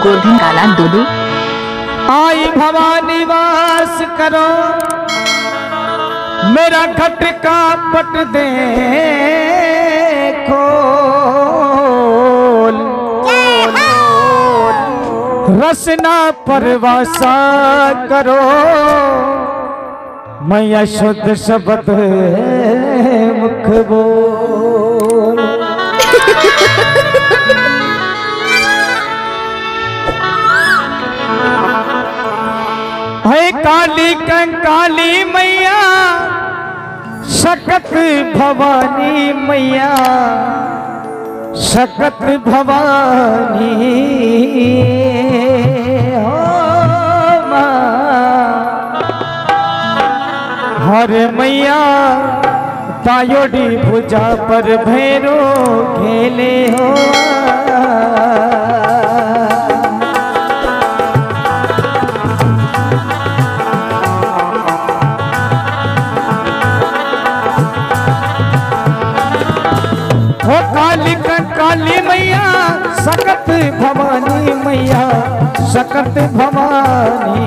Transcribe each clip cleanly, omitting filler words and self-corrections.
गोवर्धन काला दूदू। आई भवानी वास करो मेरा घट का पट देखो, रसना परवासा करो मैया शुद्ध शब्द मुख बोल। है काली कंकाली मैया सकत भवानी मैया सकत भवानी हो माँ। हर मैया तायोडी भुजा पर भैरो खेले हो। हो काली काली मैया सकत भवानी मैया सकत भवानी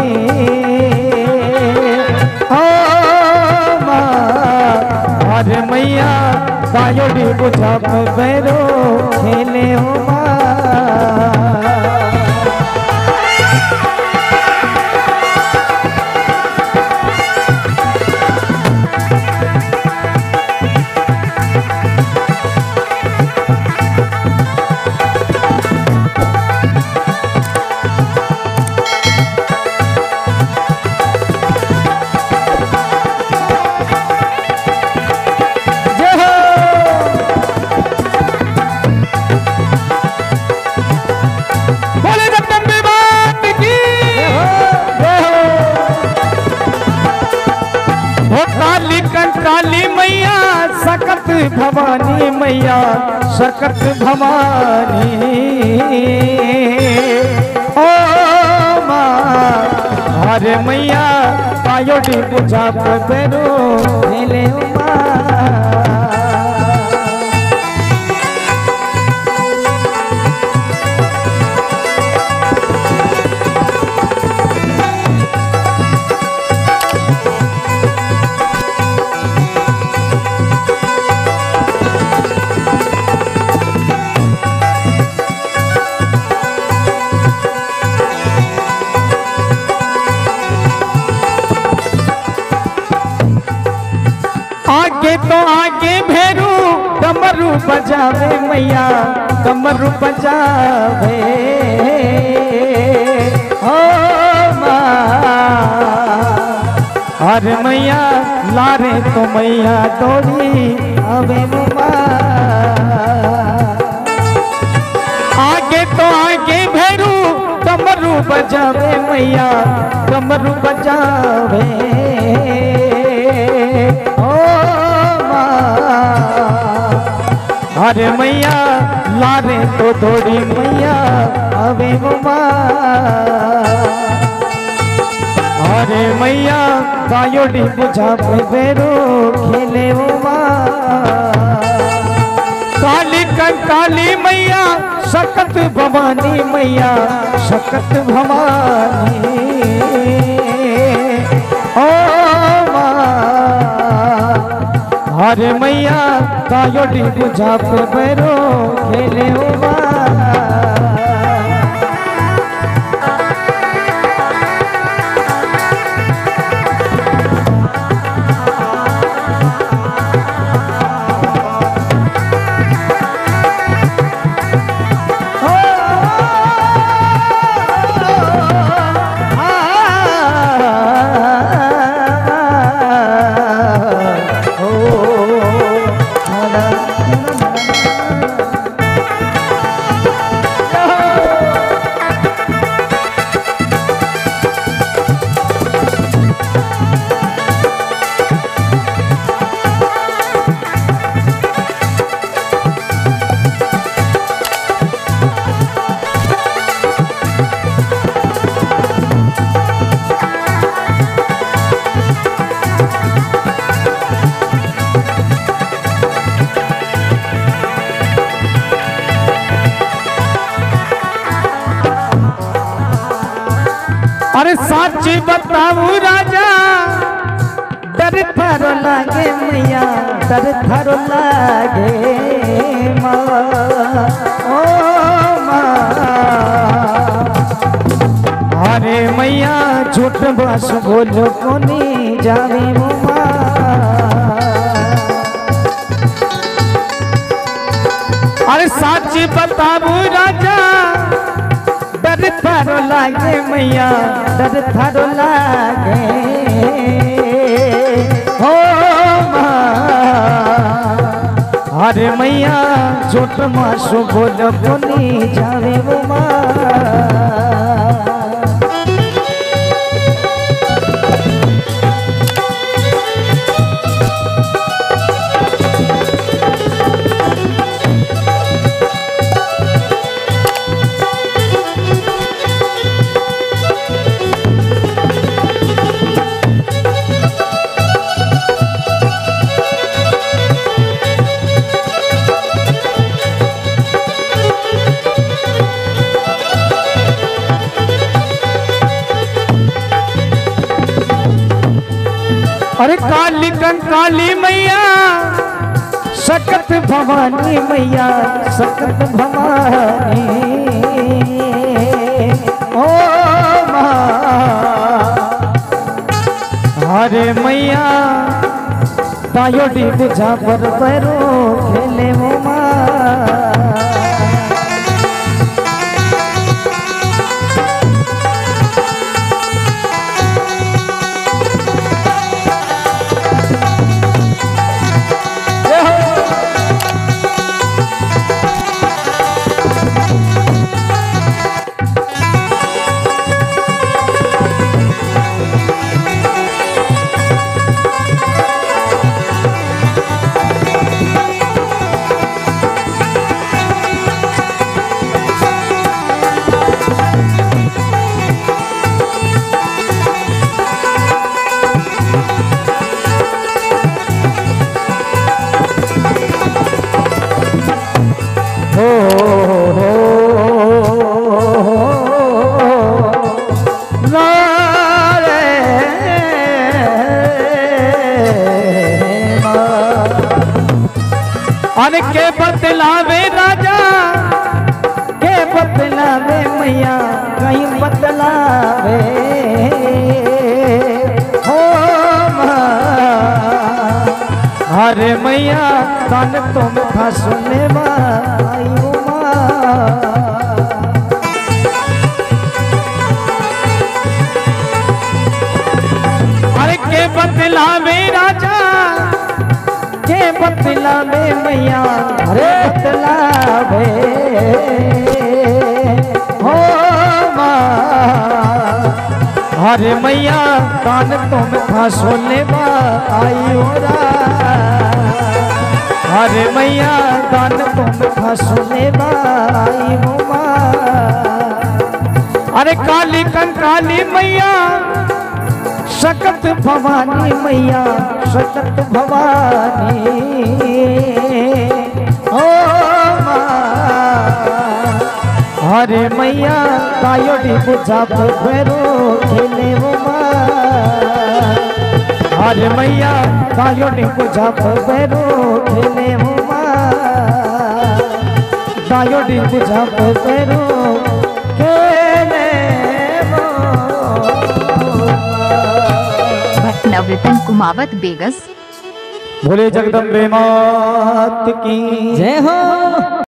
हो माँ। हर मैया तायोडी बुझा भैरो खेले हो माँ। काली मैया सकत भवानी मैया सकत भवानी ओ माँ। हर मैया पायोडी बुझा पेरो खेले माँ। आगे तो आगे भैरू डमरू बजावे मैया डमरू बजावे हो माँ। हर मैया लारे तो मैया दौड़ी अबे माँ। आगे तो आगे भैरू डमरू बजावे मैया डमरू बजावे अरे मैया लारे तो थोड़ी मैया अबे माँ। अरे मैया कायोडी बुझा पेरो खेले माँ। काली कंकाली मैया सकत भवानी मैया सकत भवानी ओ माँ। हरे मैया कायोडी बुझा पेरो खेले माँ। अरे साची बताऊ राजा डर थारो लागे मैया डर थारो लागे माँ ओ माँ। अरे मैया झूठ बस बोलो कोनी जावे वो माँ। अरे साची बताऊ राजा डर थारो लागे मैया डर थारो लागे हो माँ। अरे मैया झूठ मासो बोलो कोनी जावे वो माँ। अरे काली कंकाली मैया सकत भवानी मैया सकत भवानी ओ माँ। अरे मैया तायोडी बुझा पर पैरो खेले वो माँ। अरे के बतलावे राजा के बतलावे मैया कहीं बतलावे हो माँ। अरे मैया कान तुम था सुने माई माँ। अरे के बतलावे राजा के बतलावे मैया अरे बतलावे हो माँ। अरे मैया कान तुम था सोने आई ओरा। अरे मैया कान तुम था सोने आई हो माँ। अरे काली कंकाली मैया सकत भवानी मैया सकत भवानी ओ माँ। अरे मैया तायोडी बुझा भैरो खेले वो माँ। अरे मैया तायोडी बुझा भैरो खेले वो माँ। तायोडी बुझा भैरो खेले वो। नवरत्न कुमावत बेगस। भोले जगदम्बे मात की जय हो।